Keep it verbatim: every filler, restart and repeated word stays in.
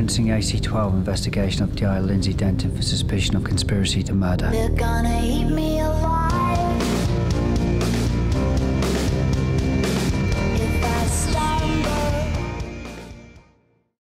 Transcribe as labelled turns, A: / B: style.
A: commencing A C twelve investigation of D I Lindsay Denton for suspicion of conspiracy to murder.
B: They're gonna eat me alive.